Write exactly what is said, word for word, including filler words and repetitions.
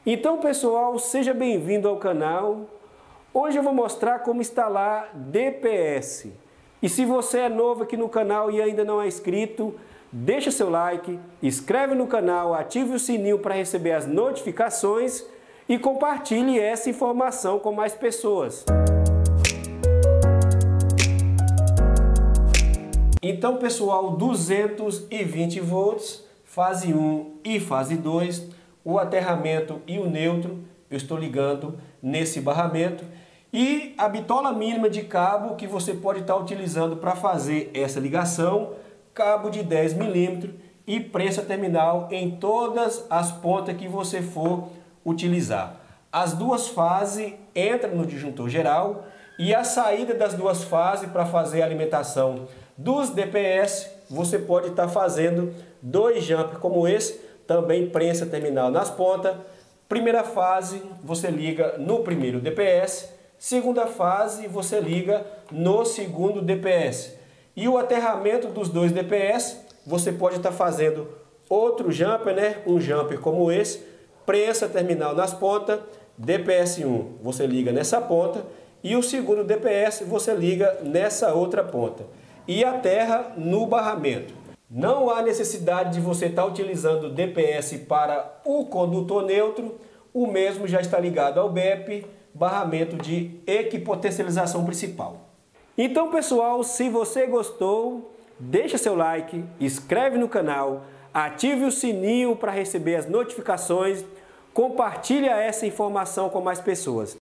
Então, pessoal, seja bem-vindo ao canal. Hoje eu vou mostrar como instalar D P S. E se você é novo aqui no canal e ainda não é inscrito, deixa seu like, inscreve no canal, ative o sininho para receber as notificações e compartilhe essa informação com mais pessoas. Então, pessoal, duzentos e vinte volts, fase um e fase dois, o aterramento e o neutro, eu estou ligando nesse barramento, e a bitola mínima de cabo que você pode estar utilizando para fazer essa ligação, cabo de dez milímetros e prensa terminal em todas as pontas que você for utilizar. As duas fases entram no disjuntor geral e a saída das duas fases para fazer a alimentação dos D P S, você pode estar fazendo dois jumpers como esse, também prensa terminal nas pontas. Primeira fase, você liga no primeiro D P S. Segunda fase, você liga no segundo D P S. E o aterramento dos dois D P S, você pode estar fazendo outro jumper, né? Um jumper como esse, prensa terminal nas pontas, D P S um, você liga nessa ponta, e o segundo D P S você liga nessa outra ponta. E aterra no barramento. Não há necessidade de você estar utilizando o D P S para o condutor neutro, o mesmo já está ligado ao B E P, barramento de equipotencialização principal. Então, pessoal, se você gostou, deixa seu like, inscreve no canal, ative o sininho para receber as notificações, compartilha essa informação com mais pessoas.